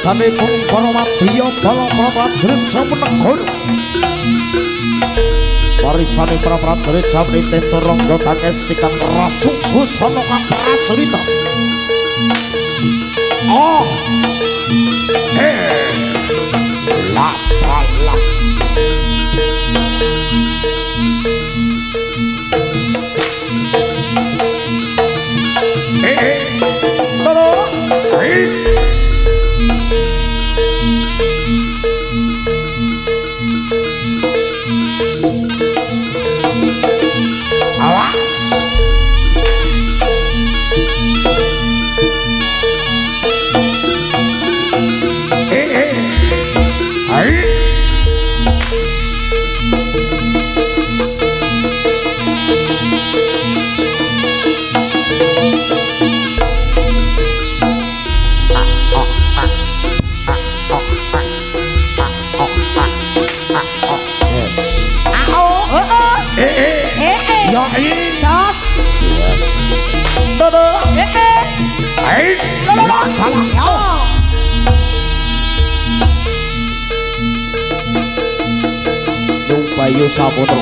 Danipun para madya bala prajurit Samanegara. Warisane para prajurit sami tenta rangga kakesti kang rasubusana kang prajurita. Oh. La la. Bayu Saputra.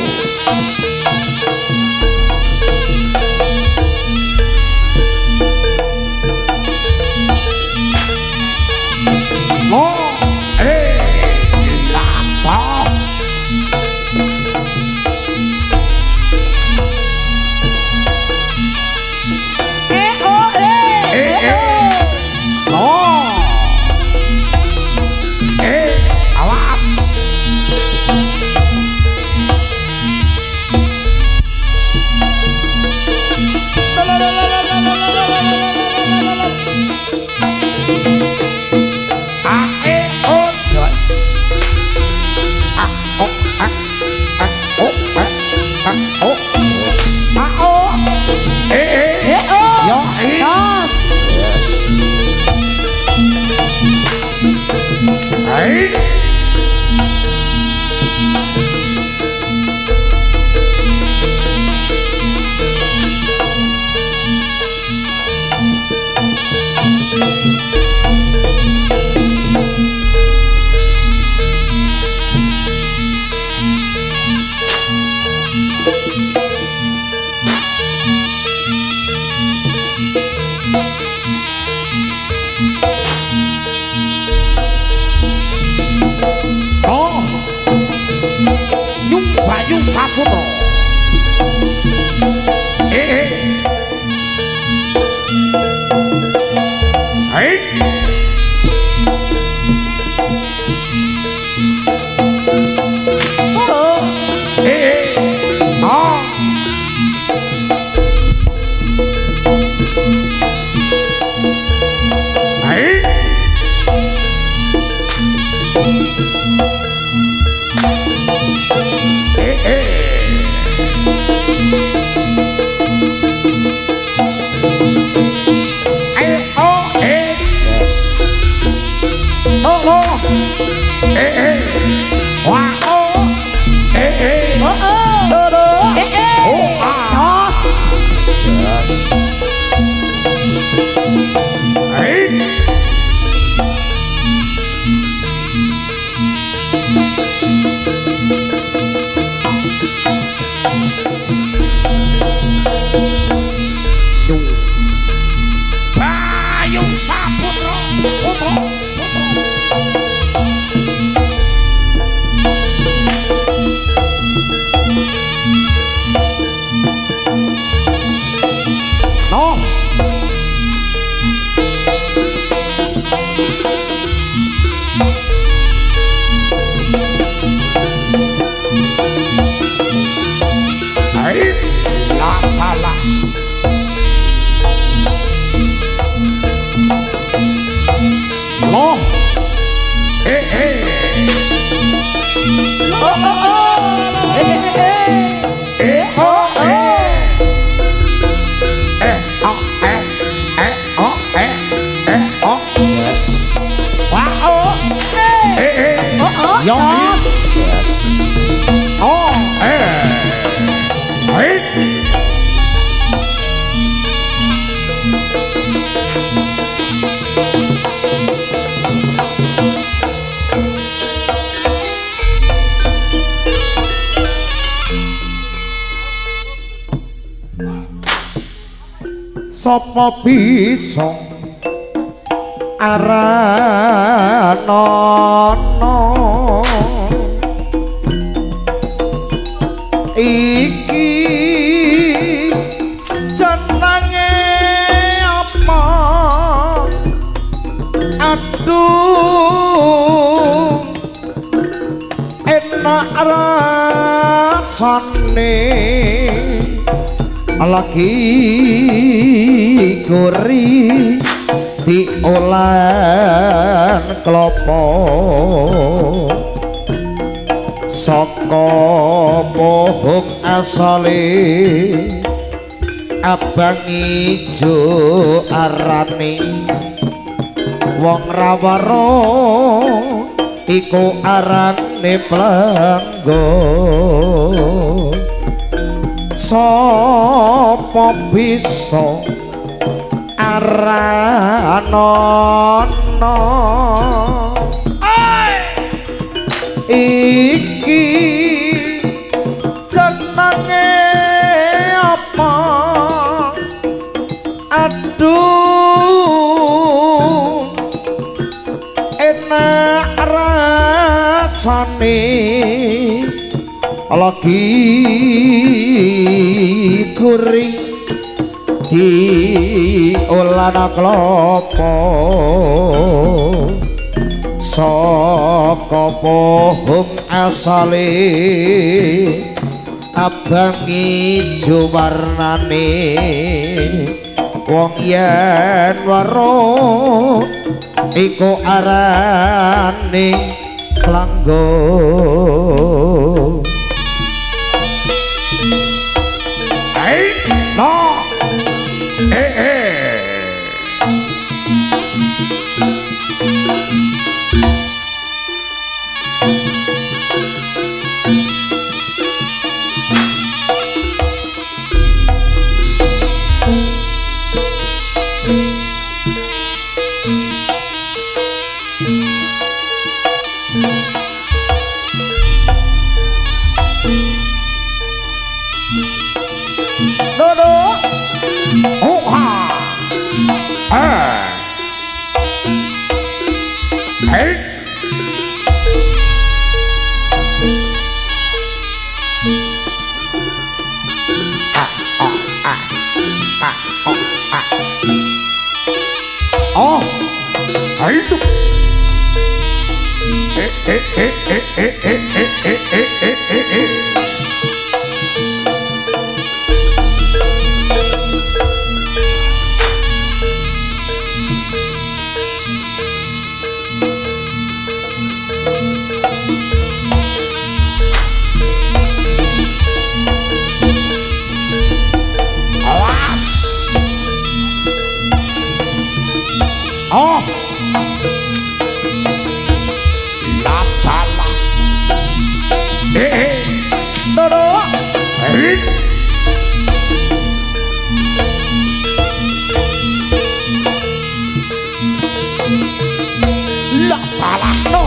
Bayu Saputra. Bayu Saputra. sapa bisa aranono iki jenenge apa aduh enak rasane lagi gori diolan klopo saka pohon asale abang ijo arane wong rawaro iku arane planggo sapa bisa aranono iki jenenge apa aduh enak rasane lagi guring diolana klopo saka pohon asale abang ijo warnane wong yen weruh iku arane planggo no oh itu oh lapala dodo lapala no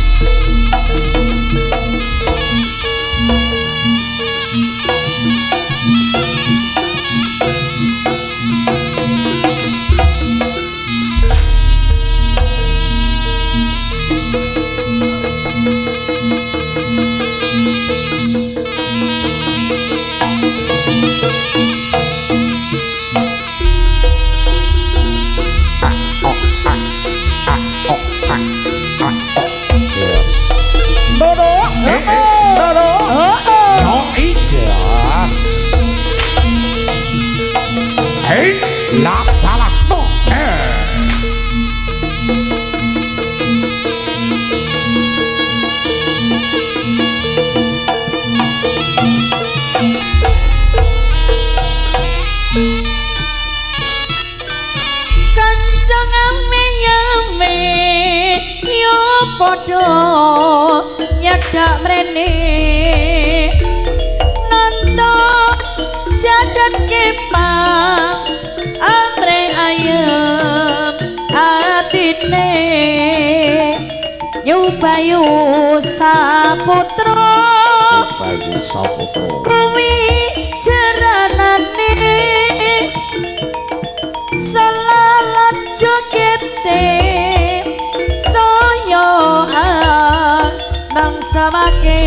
la palakno kancang ame-ame yo padha nyedak mrene nonton jadat kepang amre ayem atine nyubayu saputra kuwi jaranane samake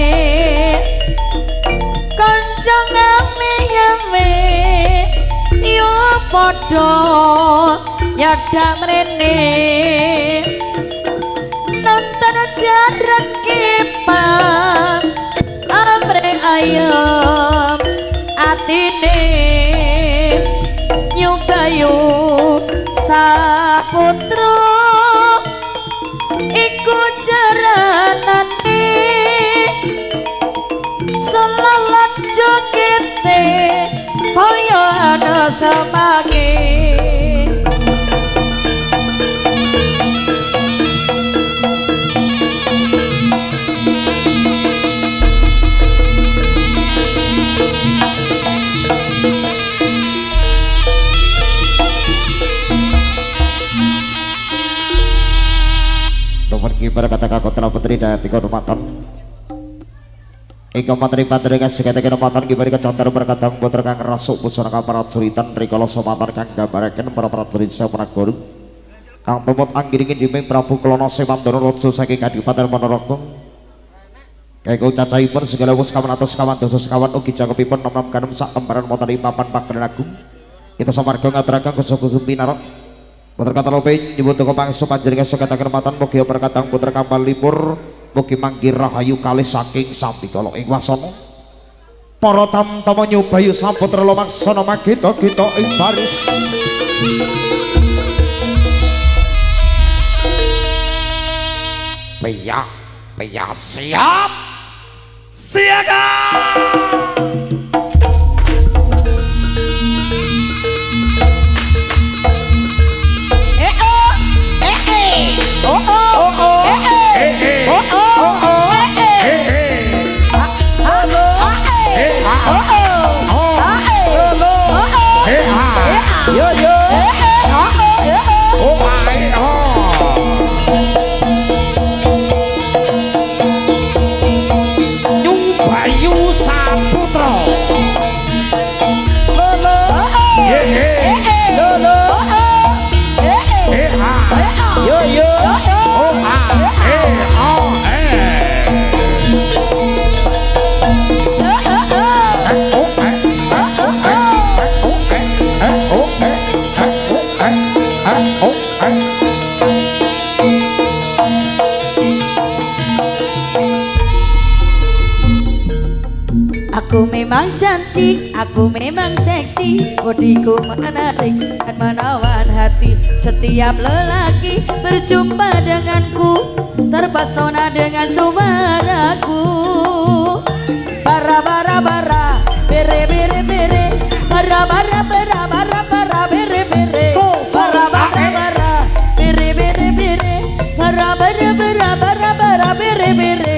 kanca ngame-ngame yo padha nyadak mrene nonton jaran kepang amre ayam atine nyubayu saputra iku jaranane selalat jogete saya ana semake Pada kata kakak telah putri dan tiga rumatan Ika materi dengan segala kenopatan Gibari kecantar berkata putra kang rasuk busana kang para curitan Rikala somatan kang gambarkan para prajurit saya guru kang tumut anggiringin diming Prabu Klono Semandoro Rojo saking Kadipaten Ponorogo Kayak cacaipun segala wus kawan atau sekawan dosa sekawan ugi cakepipun nom-nom kanem sak kembaran moteri papan pakden agung kita samarga ngaturaken kusukusun pinarok putra kata lope nyebut toko pangso panjenengan sekata kermatan mugi perkatang putra kapal libur mugi manggih rahayu kali saking sampi kalau ing wasana para tamtama nyobayu saputra lumaksana magita kita ing baris Pia siap siaga Aku memang cantik, aku memang seksi, bodiku menarik dan menawan hati. Setiap lelaki berjumpa denganku terpesona dengan suaraku. Bara bara bara, bere bere bere, bara bara bara bara bara bere bere, bara bara bara, bere bere bere, bara bara bara bara bara bere bere.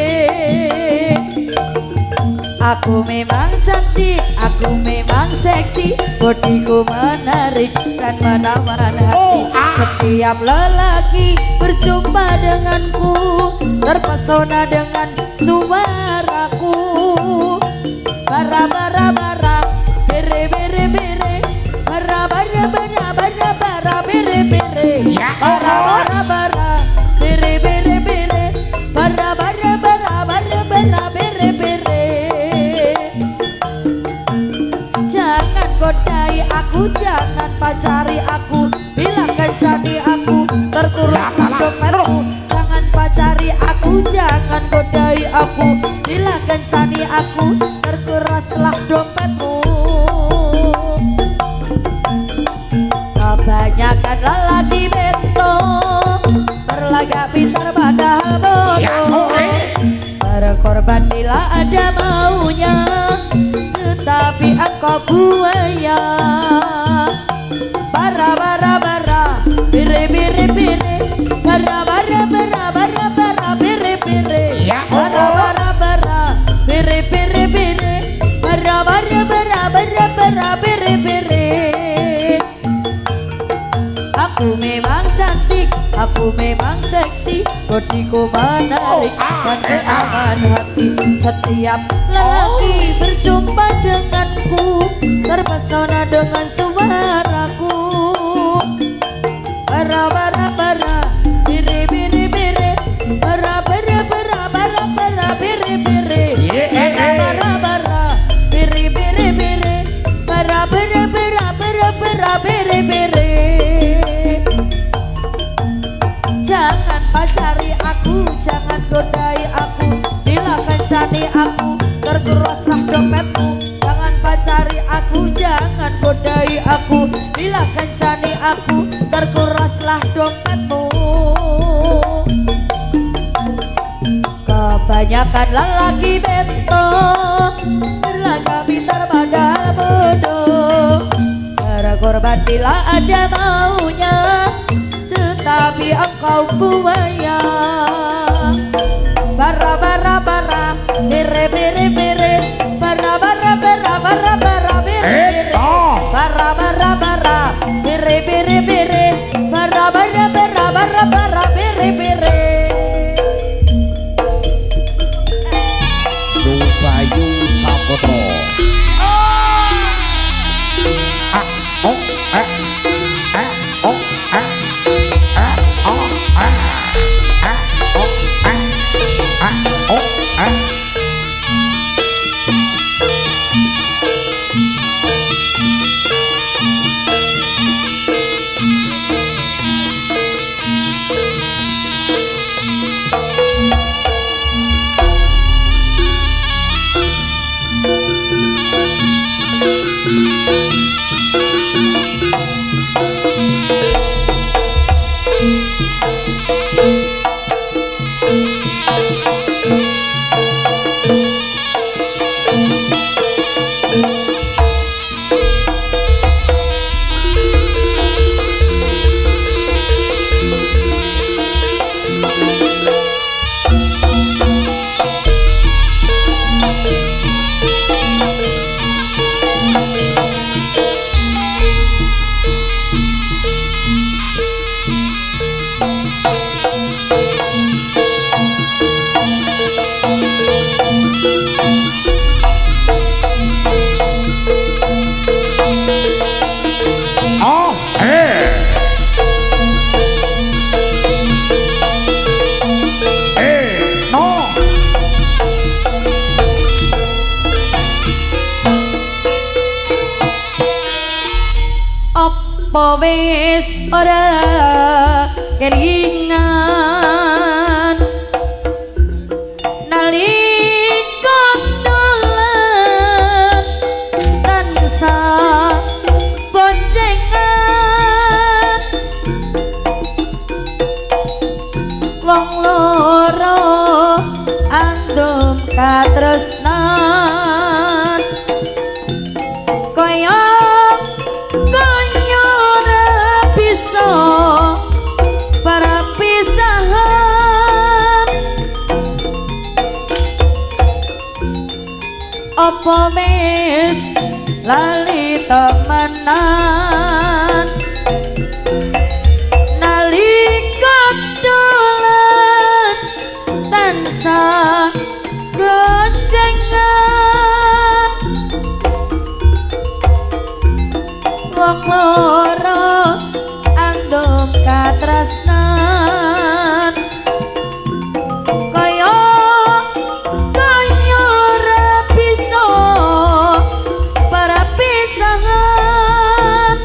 Aku memang cantik, aku memang seksi, bodiku menarik dan menawan hati. Setiap lelaki berjumpa denganku terpesona dengan suaraku. Bara bara bara, bere bere bere, bara bara bara bara bara bere bere, bara bara bara, bere bere bere, bara bara bara bara bara bere bere. Godai aku, jangan pacari aku, bila kencani aku terkuras dompetmu. Jangan pacari aku, jangan godai aku, bila kencani aku terkuraslah dompetmu. Kebanyakan lelaki bento berlagak pintar padahal bodoh, berkorban bila ada maunya, tetapi engkau buaya. Bara bara bara, bere bere bere, bara bara bara bara bara bere bere, bara bara bara, bere bere bere, bara bara bara bara bara bere bere. Aku memang cantik, aku memang seksi, bodiku menarik dan menawan hati. Setiap lelaki berjumpa denganku terpesona dengan suaraku. Bara bara bara, bere bere bere, bara bara bara bara bara pacari aku, jangan godai aku. Bila kencani aku, terkuraslah dompetmu. Jangan pacari aku, jangan godai aku. Bila kencani aku, terkuraslah dompetmu. Kebanyakan lelaki bento, berlagak pintar padahal bodoh. Para korban bila ada maunya, tetapi engkau buaya. Bara bara bara, bere bere bere, bara bara bara bara bara bere bere, bara bara bara, bere bere bere, bara bara bara bara bara bere bere. Bayu Saputra. Apa wis ora kelingan nalika dolan tansah boncengan wong loro andum katresnan kaya para pisahan. Apa mes lali temenan nalika dolan tansah goncengan wong loro andum katresnan kaya ora bisa para pisahan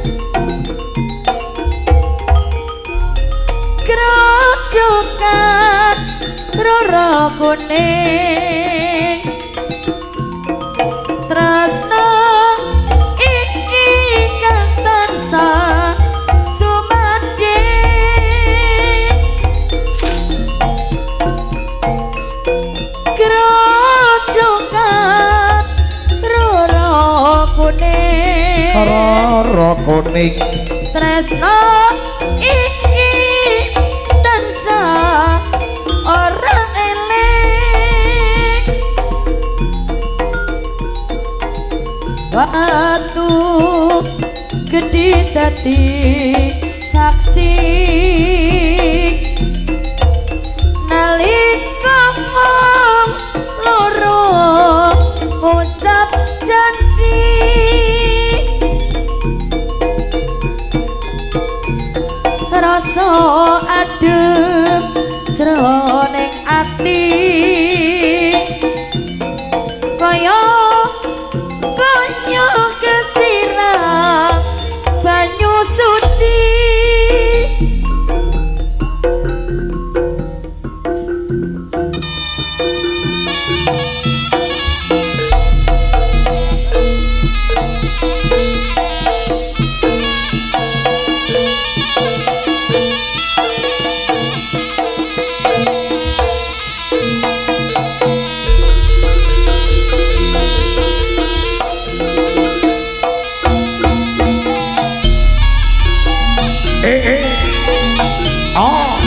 kerojokan roro kuning tresna ingkang tansah Roro kuning tresno iki tansah ora eling watu gedhe dadi saksi nalika wong loro ngucap janji rasa adem jroning ati kaya kesirang banyu suci oh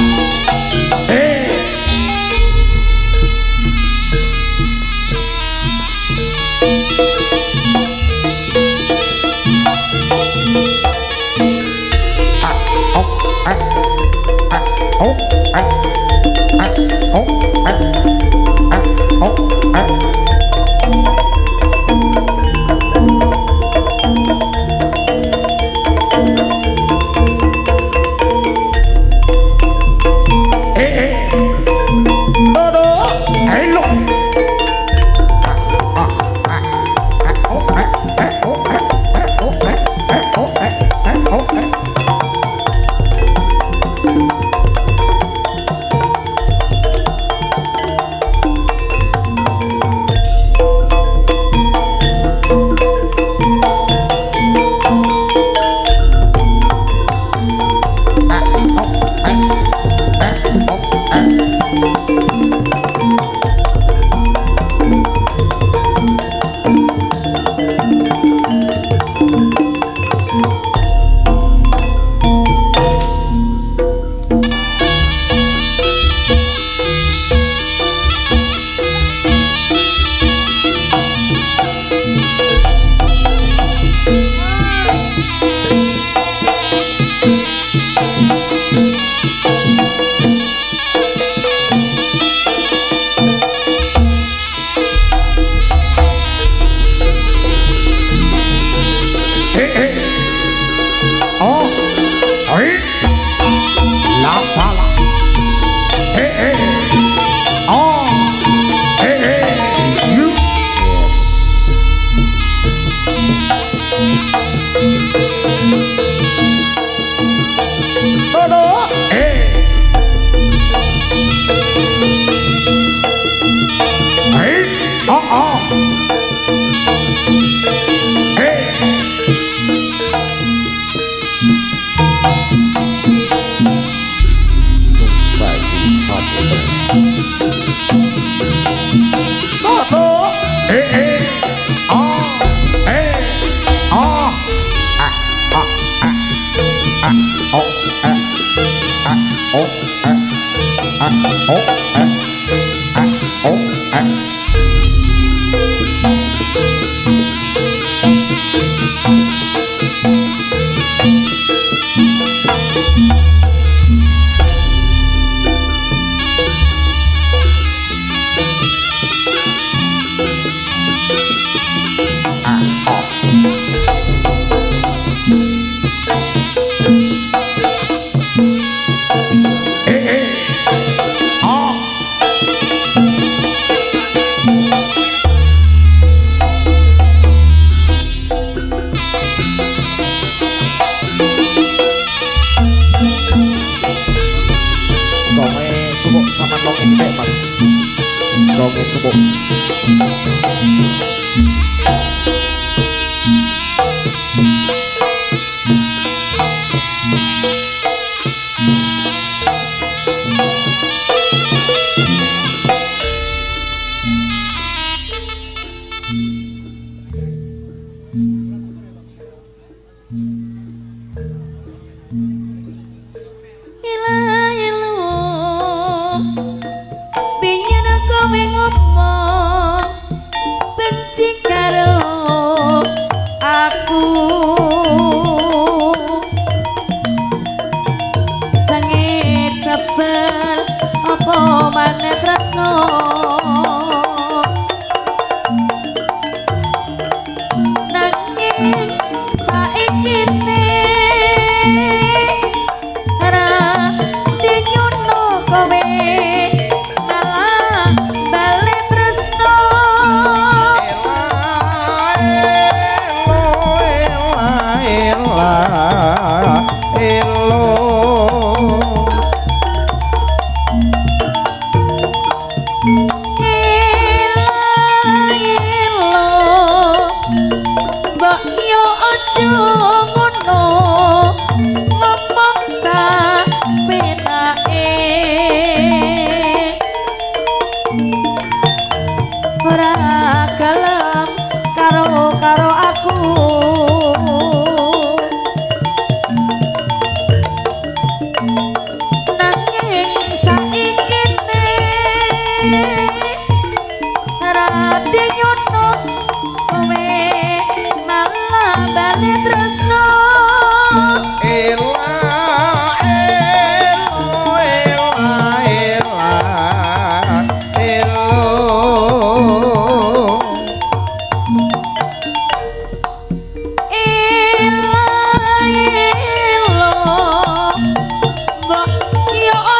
ngomong benci karo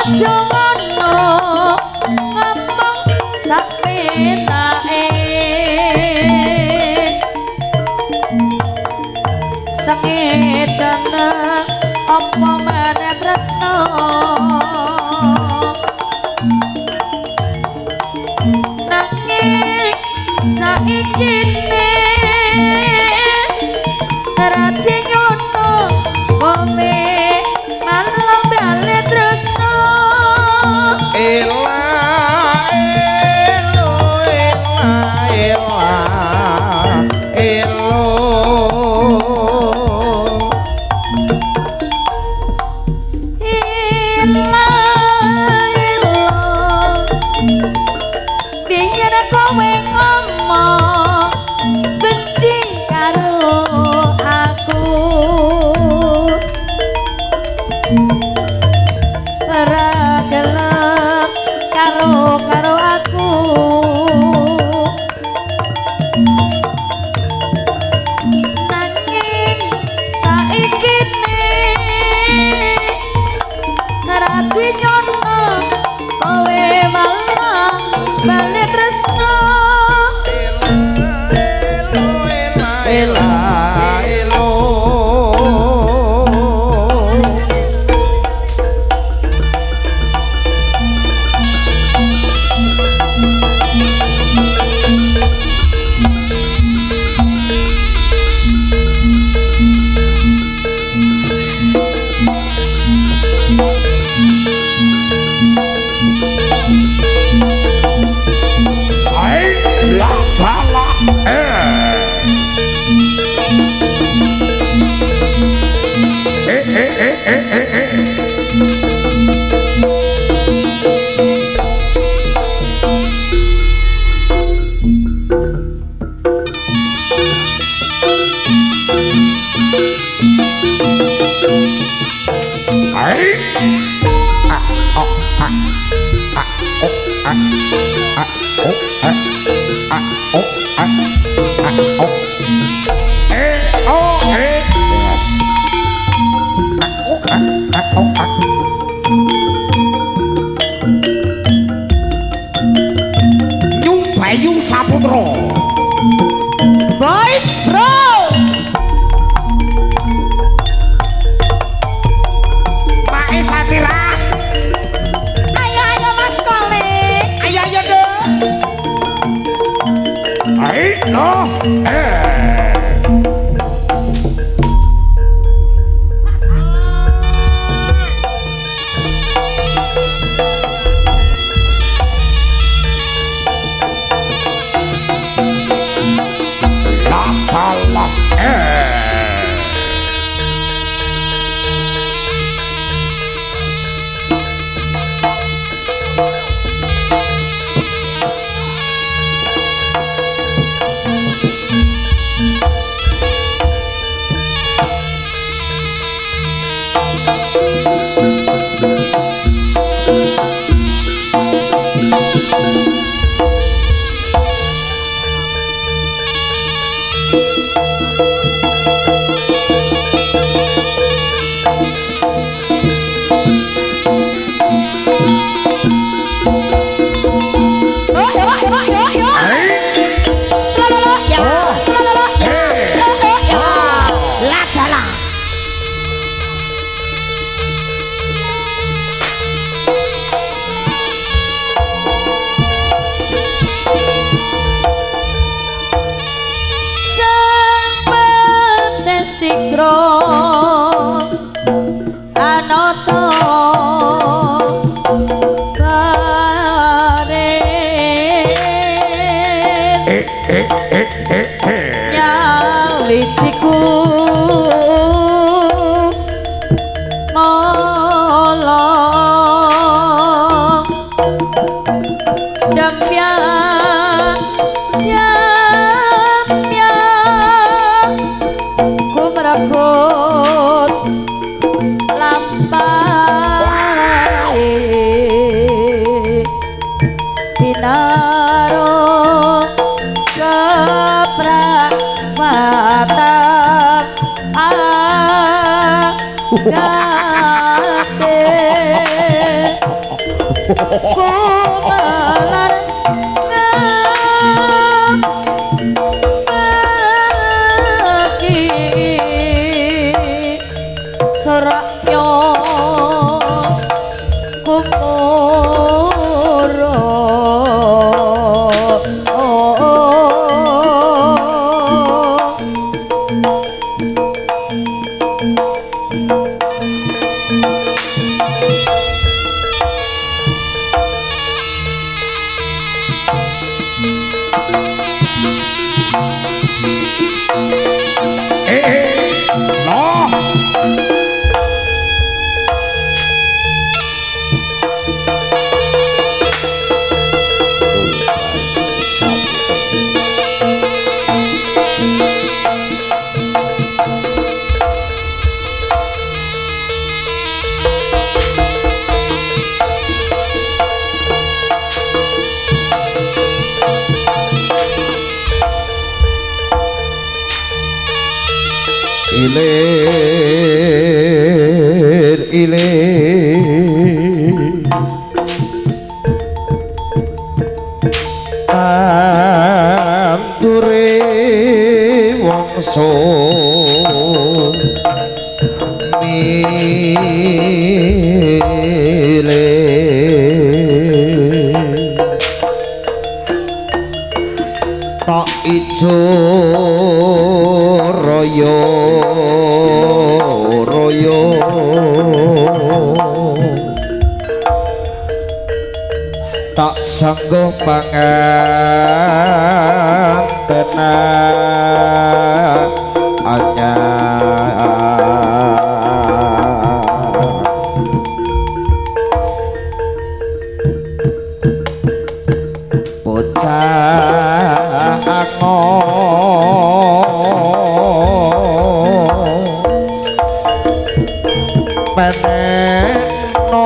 aja ngono ngomong sak penake sengit seneng apa meneh tresno nanging saiki rati nyono kowe malah bali tresno ela elo ela elo ela elo biyen kowe ngomong benci karo aku ora gelem karo aku nanging saiki rati nyono kowe malah bali tresno ela elo Bayu Saputra boys bro Pak Satira ayo mas kole ayo dong ayo Nyawiciku ngolong dampiang dampiang ku merakut lampai dinaro keprakmatan agate kumalar ngaki sorakyo kumoro ilir ilir tandure wongso milih tak ijo royo royo tak sanggup pangantena bocah peneno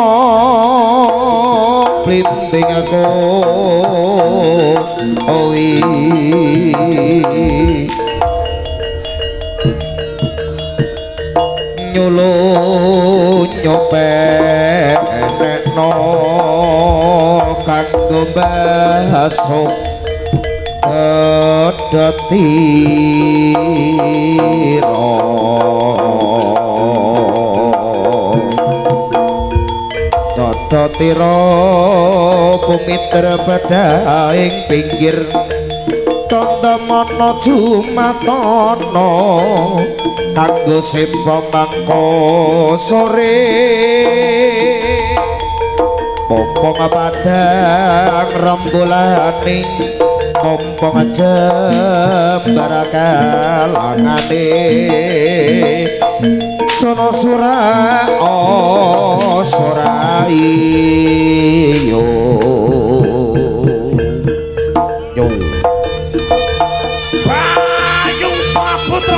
blimbing aku owi nyulu nyopenekno kanggo basok pedotiro dodotiro pumitra badaing pinggir tontomono jumatono kanggo sepo mangko sore pompong padang rembulane pompong jembarakалangane sono sura surai yo yo Bayung Saputra